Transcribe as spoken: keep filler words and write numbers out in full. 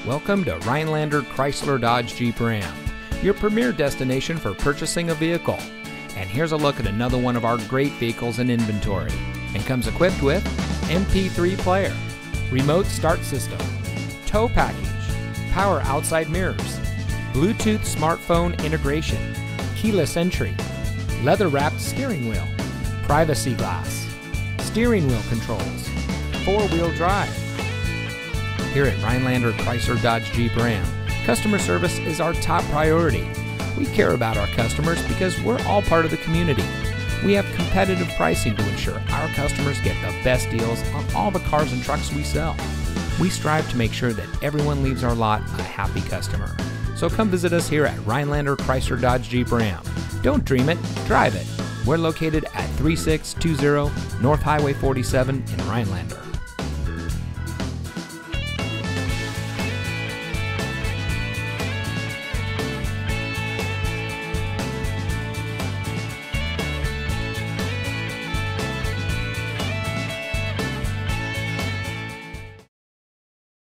Welcome to Rhinelander Chrysler Dodge Jeep Ram, your premier destination for purchasing a vehicle. And here's a look at another one of our great vehicles in inventory, and comes equipped with M P three player, remote start system, tow package, power outside mirrors, Bluetooth smartphone integration, keyless entry, leather-wrapped steering wheel, privacy glass, steering wheel controls, four-wheel drive. Here at Rhinelander Chrysler Dodge Jeep Ram, customer service is our top priority. We care about our customers because we're all part of the community. We have competitive pricing to ensure our customers get the best deals on all the cars and trucks we sell. We strive to make sure that everyone leaves our lot a happy customer. So come visit us here at Rhinelander Chrysler Dodge Jeep Ram. Don't dream it, drive it. We're located at three six two zero North Highway forty-seven in Rhinelander.